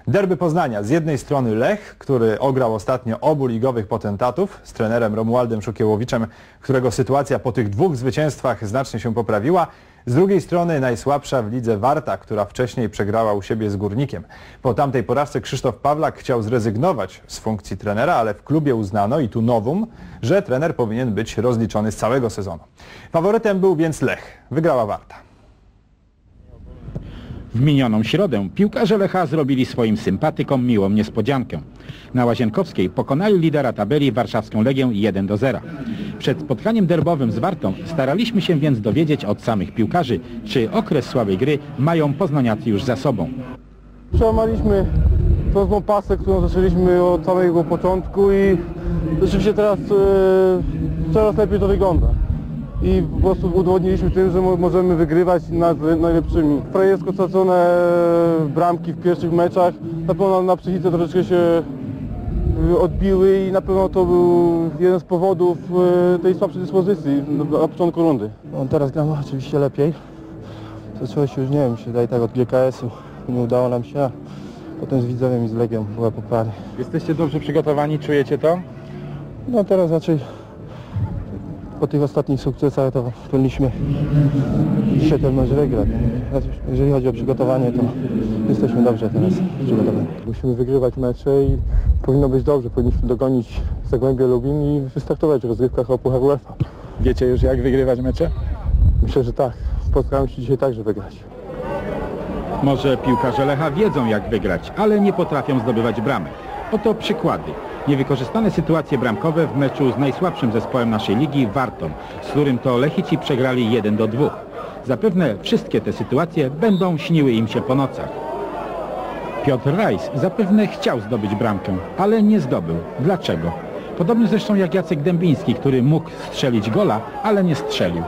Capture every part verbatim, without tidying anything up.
Derby Poznania. Z jednej strony Lech, który ograł ostatnio obu ligowych potentatów z trenerem Romualdem Szukiełowiczem, którego sytuacja po tych dwóch zwycięstwach znacznie się poprawiła. Z drugiej strony najsłabsza w lidze Warta, która wcześniej przegrała u siebie z Górnikiem. Po tamtej porażce Krzysztof Pawlak chciał zrezygnować z funkcji trenera, ale w klubie uznano, i tu novum, że trener powinien być rozliczony z całego sezonu. Faworytem był więc Lech. Wygrała Warta. W minioną środę piłkarze Lecha zrobili swoim sympatykom miłą niespodziankę. Na Łazienkowskiej pokonali lidera tabeli warszawską Legię jeden do zera. Przed spotkaniem derbowym z Wartą staraliśmy się więc dowiedzieć od samych piłkarzy, czy okres słabej gry mają poznaniacy już za sobą. Przełamaliśmy tą pasę, którą zaczęliśmy od samego początku i rzeczywiście teraz e, coraz lepiej to wygląda. I po prostu udowodniliśmy tym, że możemy wygrywać nad najlepszymi. Frajersko stracone bramki w pierwszych meczach na pewno na psychice troszeczkę się odbiły i na pewno to był jeden z powodów tej słabszej dyspozycji na początku rundy. No, teraz gramy oczywiście lepiej. Zaczęło się już, nie wiem, się daje tak od G K S-u. Nie udało nam się, a potem z Widzewiem i z Legią była poprawa. Jesteście dobrze przygotowani, czujecie to? No teraz raczej po tych ostatnich sukcesach to powinniśmy dzisiaj ten mecz wygrać. Jeżeli chodzi o przygotowanie, to jesteśmy dobrze teraz przygotowani. Musimy wygrywać mecze i powinno być dobrze. Powinniśmy dogonić Zagłębie Lubin i wystartować w rozgrywkach o Puchar UEFA. Wiecie już, jak wygrywać mecze? Myślę, że tak. Postaramy się dzisiaj także wygrać. Może piłkarze Lecha wiedzą, jak wygrać, ale nie potrafią zdobywać bramek. Oto przykłady. Niewykorzystane sytuacje bramkowe w meczu z najsłabszym zespołem naszej ligi, Wartą, z którym to Lechici przegrali jeden do dwóch. Zapewne wszystkie te sytuacje będą śniły im się po nocach. Piotr Rajs zapewne chciał zdobyć bramkę, ale nie zdobył. Dlaczego? Podobnie zresztą jak Jacek Dębiński, który mógł strzelić gola, ale nie strzelił.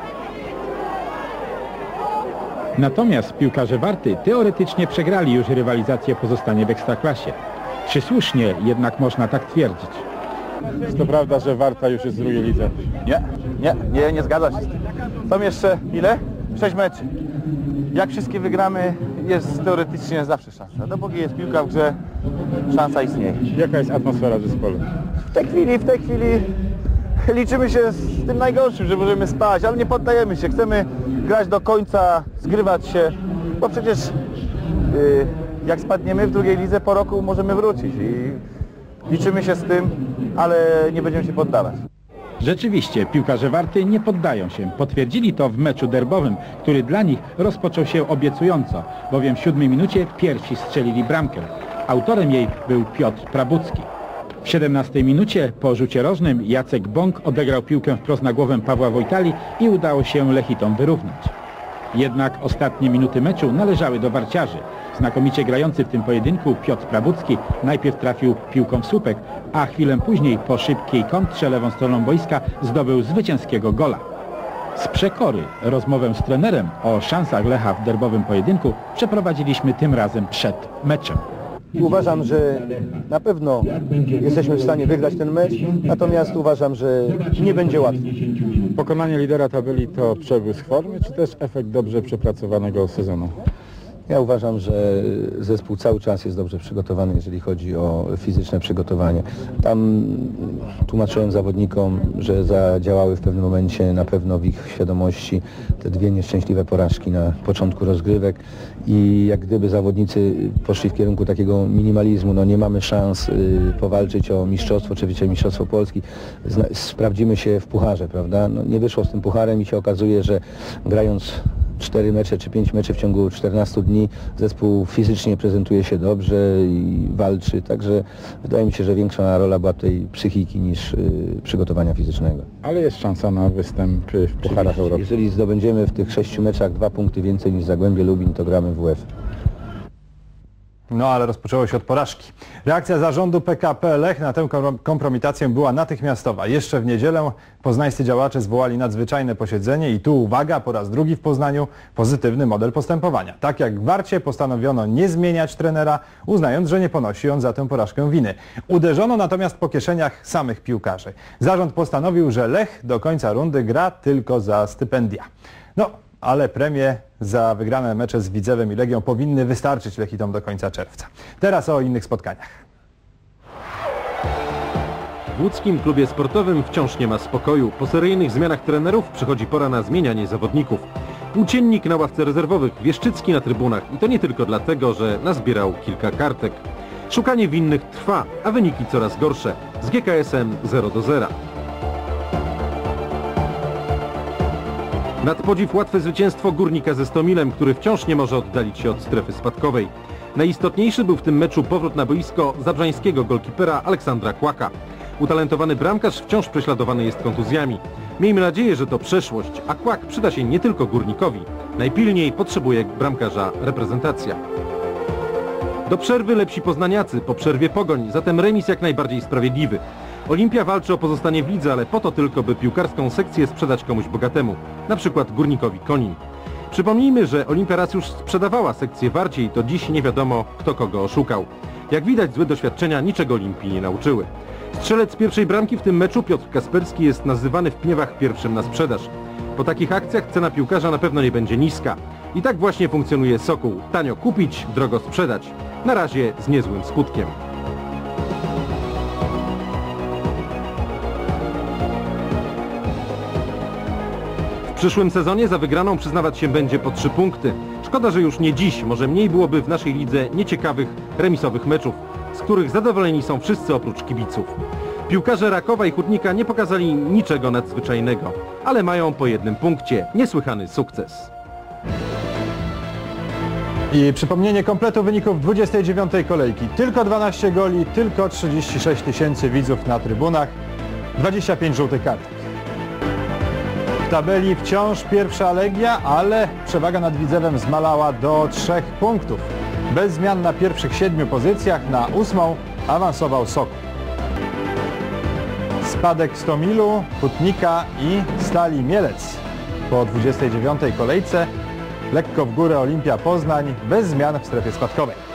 Natomiast piłkarze Warty teoretycznie przegrali już rywalizację o pozostanie w Ekstraklasie. Czy słusznie jednak można tak twierdzić? Jest to prawda, że Warta już jest w drugiej lidze? Nie, nie, nie, nie zgadza się z tym. Są jeszcze ile? Sześć meczy. Jak wszystkie wygramy, jest teoretycznie zawsze szansa. Dopóki jest piłka w grze, szansa istnieje. Jaka jest atmosfera w zespole? W tej chwili, w tej chwili liczymy się z tym najgorszym, że możemy spać, ale nie poddajemy się. Chcemy grać do końca, zgrywać się, bo przecież yy, jak spadniemy w drugiej lidze, po roku możemy wrócić i liczymy się z tym, ale nie będziemy się poddawać. Rzeczywiście, piłkarze Warty nie poddają się. Potwierdzili to w meczu derbowym, który dla nich rozpoczął się obiecująco, bowiem w siódmej minucie pierwsi strzelili bramkę. Autorem jej był Piotr Prabucki. W siedemnastej minucie po rzucie rożnym Jacek Bąk odegrał piłkę wprost na głowę Pawła Wojtali i udało się Lechitom wyrównać. Jednak ostatnie minuty meczu należały do warciarzy. Znakomicie grający w tym pojedynku Piotr Prabucki najpierw trafił piłką w słupek, a chwilę później po szybkiej kontrze lewą stroną boiska zdobył zwycięskiego gola. Z przekory rozmowę z trenerem o szansach Lecha w derbowym pojedynku przeprowadziliśmy tym razem przed meczem. Uważam, że na pewno jesteśmy w stanie wygrać ten mecz, natomiast uważam, że nie będzie łatwo. Pokonanie lidera tabeli to przebłysk formy, czy też efekt dobrze przepracowanego sezonu? Ja uważam, że zespół cały czas jest dobrze przygotowany, jeżeli chodzi o fizyczne przygotowanie. Tam tłumaczyłem zawodnikom, że zadziałały w pewnym momencie na pewno w ich świadomości te dwie nieszczęśliwe porażki na początku rozgrywek i jak gdyby zawodnicy poszli w kierunku takiego minimalizmu, no nie mamy szans y, powalczyć o mistrzostwo czy wicemistrzostwo Polski, Zna sprawdzimy się w pucharze, prawda? No, nie wyszło z tym pucharem i się okazuje, że grając cztery mecze czy pięć meczy w ciągu czternastu dni zespół fizycznie prezentuje się dobrze i walczy, także wydaje mi się, że większa rola była tej psychiki niż y, przygotowania fizycznego. Ale jest szansa na występ w Pucharach Europy. Jeżeli zdobędziemy w tych sześciu meczach dwa punkty więcej niż Zagłębie Lubin, to gramy w UEFA. No ale rozpoczęło się od porażki. Reakcja zarządu P K P Lech na tę kompromitację była natychmiastowa. Jeszcze w niedzielę poznańscy działacze zwołali nadzwyczajne posiedzenie i tu uwaga, po raz drugi w Poznaniu pozytywny model postępowania. Tak jak w Warcie postanowiono nie zmieniać trenera, uznając, że nie ponosi on za tę porażkę winy. Uderzono natomiast po kieszeniach samych piłkarzy. Zarząd postanowił, że Lech do końca rundy gra tylko za stypendia. No, ale premie za wygrane mecze z Widzewem i Legią powinny wystarczyć Lechitom do końca czerwca. Teraz o innych spotkaniach. W łódzkim klubie sportowym wciąż nie ma spokoju. Po seryjnych zmianach trenerów przychodzi pora na zmienianie zawodników. Płóciennik na ławce rezerwowych, Wieszczycki na trybunach i to nie tylko dlatego, że nazbierał kilka kartek. Szukanie winnych trwa, a wyniki coraz gorsze. Z G K S-em zero do zera. Nad podziw łatwe zwycięstwo Górnika ze Stomilem, który wciąż nie może oddalić się od strefy spadkowej. Najistotniejszy był w tym meczu powrót na boisko zabrzańskiego golkipera Aleksandra Kłaka. Utalentowany bramkarz wciąż prześladowany jest kontuzjami. Miejmy nadzieję, że to przeszłość, a Kłak przyda się nie tylko Górnikowi. Najpilniej potrzebuje bramkarza reprezentacja. Do przerwy lepsi poznaniacy, po przerwie Pogoń, zatem remis jak najbardziej sprawiedliwy. Olimpia walczy o pozostanie w lidze, ale po to tylko, by piłkarską sekcję sprzedać komuś bogatemu, na przykład Górnikowi Konin. Przypomnijmy, że Olimpia raz już sprzedawała sekcję Warcie i to dziś nie wiadomo, kto kogo oszukał. Jak widać, złe doświadczenia niczego Olimpii nie nauczyły. Strzelec pierwszej bramki w tym meczu, Piotr Kasperski, jest nazywany w Pniewach pierwszym na sprzedaż. Po takich akcjach cena piłkarza na pewno nie będzie niska. I tak właśnie funkcjonuje Sokół. Tanio kupić, drogo sprzedać. Na razie z niezłym skutkiem. W przyszłym sezonie za wygraną przyznawać się będzie po trzy punkty. Szkoda, że już nie dziś, może mniej byłoby w naszej lidze nieciekawych, remisowych meczów, z których zadowoleni są wszyscy oprócz kibiców. Piłkarze Rakowa i Hutnika nie pokazali niczego nadzwyczajnego, ale mają po jednym punkcie. Niesłychany sukces. I przypomnienie kompletu wyników dwudziestej dziewiątej kolejki. Tylko dwanaście goli, tylko trzydzieści sześć tysięcy widzów na trybunach, dwadzieścia pięć żółtych kartek. W tabeli wciąż pierwsza Legia, ale przewaga nad Widzewem zmalała do trzech punktów. Bez zmian na pierwszych siedmiu pozycjach, na ósmą awansował Sokół. Spadek Stomilu, Hutnika i Stali Mielec. Po dwudziestej dziewiątej kolejce lekko w górę Olimpia Poznań, bez zmian w strefie spadkowej.